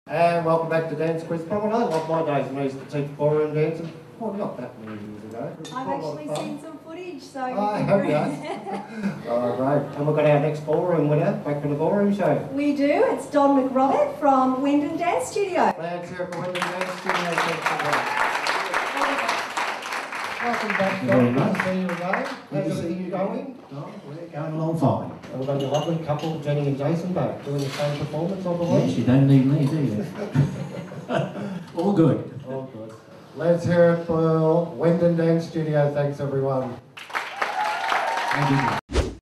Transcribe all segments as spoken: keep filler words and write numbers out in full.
And welcome back to Dance Quiz Problem. I love my days when I used to teach ballroom dancing. Oh, not that many years ago. I've actually seen some footage, so you oh, can have you? All right. And we've got our next ballroom winner back from the ballroom show. We do. It's Don McRobert from Wyndham Dance Studio. Let's hear it for Wyndham Dance Studio. Welcome back, Don. Nice to see you again. How's everything going? Oh, we're going along fine. And we've got your lovely couple, Jenny and Jason, back doing the same performance of the week. Yes, you don't need me, do you? All good. All good. Let's hear it for Wyndham Dance Studio. Thanks, everyone. Thank you.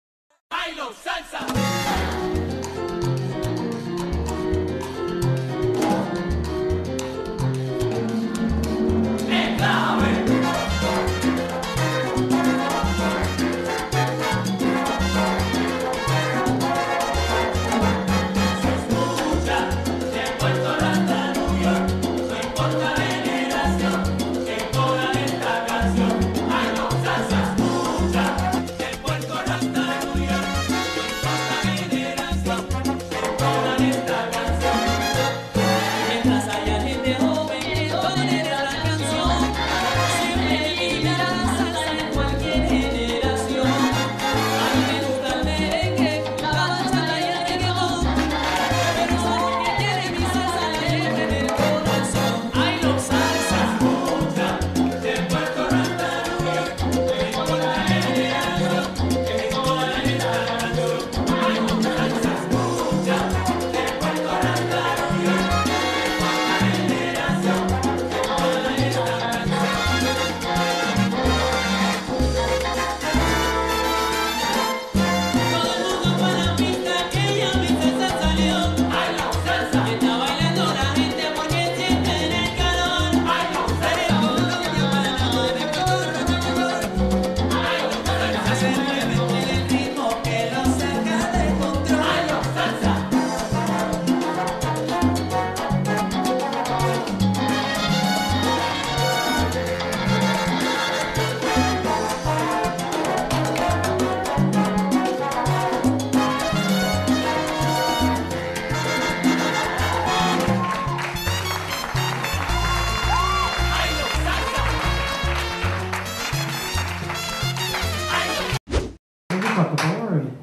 Got the ballroom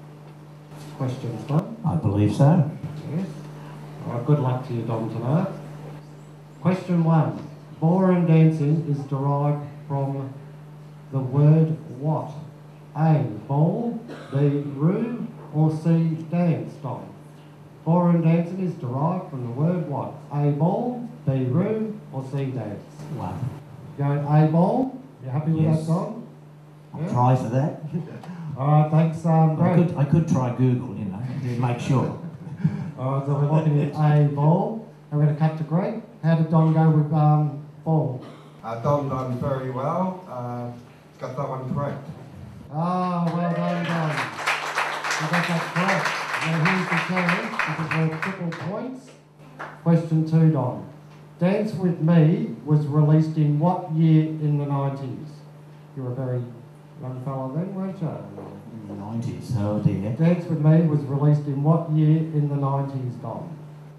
questions, Don? I believe so. Yes. All right, good luck to you, Don, tonight. Question one. Ballroom dancing is derived from the word what? A. Ball, B. Room, or C. Dance, Don? Ballroom dancing is derived from the word what? A. Ball, B. Room, or C. Dance? One. Going A. Ball? You happy with Yes. that, Don? I'll Yeah? try for that. All right, thanks, um, I great. could, I could try Google, you know, to make sure. All right, so we're looking at A, ball. And we're going to cut to Greg. How did Don go with um, ball? Uh, Don done very well. Uh, got that one correct. Ah, well done, Don. You got that correct. Now here's the challenge. This is worth triple points. Question two, Don. Dance With Me was released in what year in the nineties? You were a very young fellow then, weren't you? In the nineties, oh dear. Dance With Me was released in what year in the nineties, Don?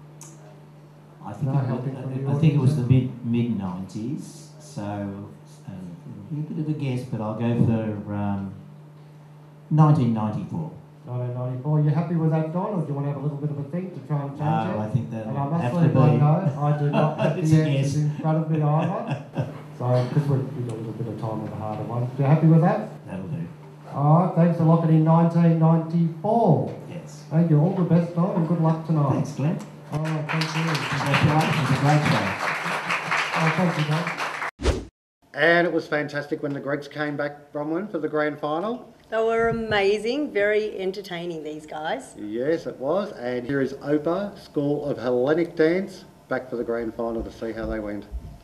I think, No it, helping was, from the I think it was the audience. mid mid nineties. So um, a bit of a guess, but I'll go for um, nineteen ninety-four. nineteen ninety-four. You happy with that, Don, or do you want to have a little bit of a think to try and change No, it? I think that And I must have let to everyone be. know, I do not have It's the a answers guess. in front of me either. So, because we we got a little bit of time with the harder ones. You happy with that? That'll do. Alright, thanks for locking in nineteen ninety-four. Yes. Thank you. All the best, Don, and good luck tonight. Thanks, Glenn. Alright, thank you. Congratulations. A great show. Oh, thank you, Don. And it was fantastic when the Gregs came back from one for the grand final. They were amazing, very entertaining, these guys. Yes, it was. And here is Opa, School of Hellenic Dance, back for the grand final to see how they went.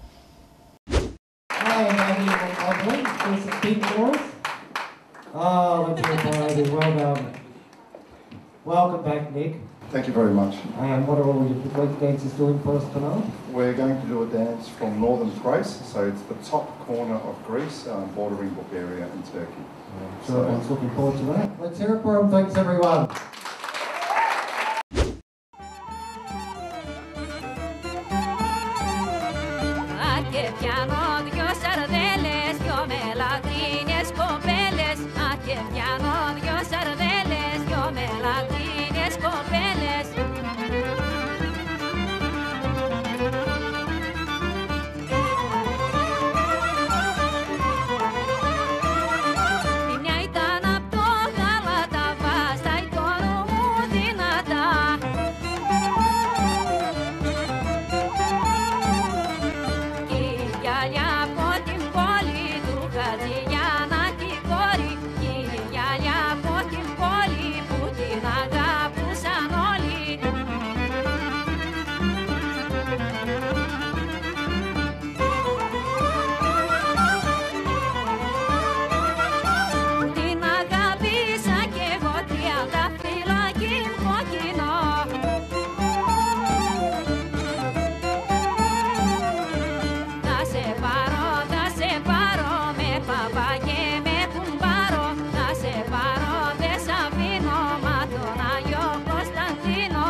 Hi, I'm Andy from There's some big for us. Oh, let's hear it for Andy. Well done. Welcome back, Nick. Thank you very much. And what are all your great dancers doing for us tonight? We're going to do a dance from northern Thrace, so it's the top corner of Greece, um, bordering Bulgaria and Turkey. I'm sure everyone's looking forward to that. Let's hear it for them. Thanks, everyone. και πιάνω δυο σαρδέλες, δυο μελατίνες κοπέλες. Να και πιάνω δυο σαρδέλες, δυο μελατίνες κοπέλες. Η μια ήταν απ' το Γαλάτα, βάστα η τόνο μου δυνατά. Κι η γυαλιά από την πόλη του Χατζηγιάννα την κόρη. Κι η γυαλιά από την πόλη που την αγαπούσαν όλοι. Την αγάπησα κι εγώ τριάντα φυλάκι κόκκινο. Θα σε πάρω, θα σε πάρω με παπά και με κουμπάρο. Θα σε πάρω, δεν σ' αφήνω, μα τον Άγιο Κωνσταντίνο.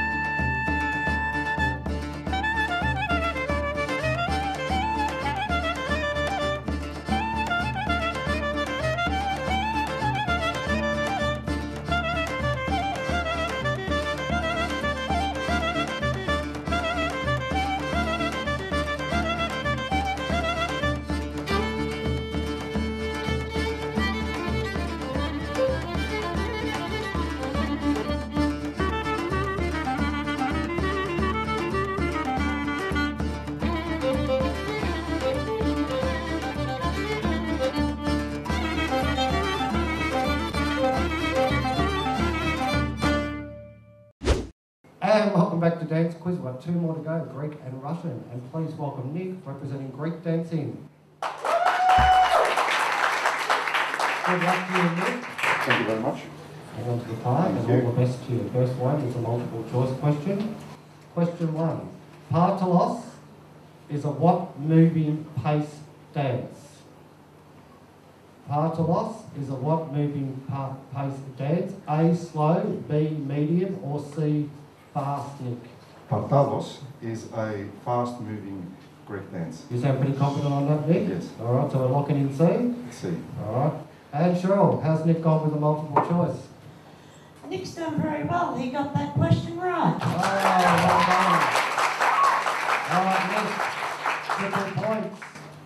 And welcome back to Dance Quiz. We've got two more to go, Greek and Russian. And please welcome Nick, representing Greek dancing. Good luck to you, Nick. Thank you very much. Hang on to the card, and Thank you. all the best to you. The first one is a multiple choice question. Question one. Partalos is a what moving pace dance? Partalos is a what moving pa- pace dance? A, slow, B, medium, or C, fast, Nick? Partalos is a fast-moving Greek dance. You sound pretty confident on that, Nick? Yes. All right, so we're locking in C. Let's see. All right. And Cheryl, how's Nick gone with the multiple choice? Nick's done very well. He got that question right. Oh, well done. All right, Nick, triple points.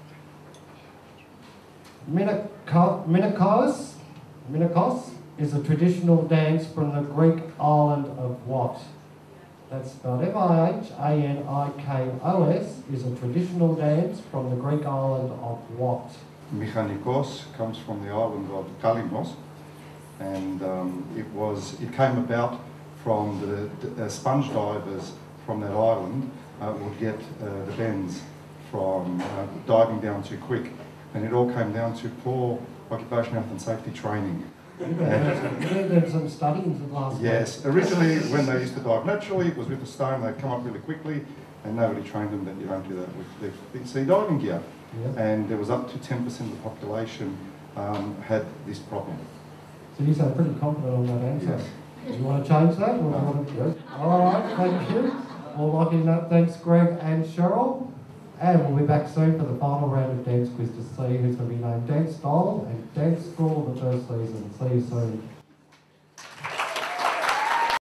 Miniko- Minikos, Minikos is a traditional dance from the Greek island of what? That's spelled M I H A N I K O S, is a traditional dance from the Greek island of what? Mechanikos comes from the island of Kalimos, and um, it was it came about from the, the uh, sponge divers from that island uh, would get uh, the bends from uh, diving down too quick, and it all came down to poor occupational health and safety training. You've done some studying for the last Yes, originally when they used to dive naturally, it was with a stone, they'd come up really quickly, and nobody trained them that you don't do that with the big sea diving gear. Yeah. And there was up to ten percent of the population um, had this problem. So you sound pretty confident on that answer. Yes. You want to change that? Or No. want to, yes. All right, thank you. Well, locking up, thanks Greg and Cheryl. And we'll be back soon for the final round of Dance Quiz to see who's going to be named Dance Style and Dance School of the first season. See you soon.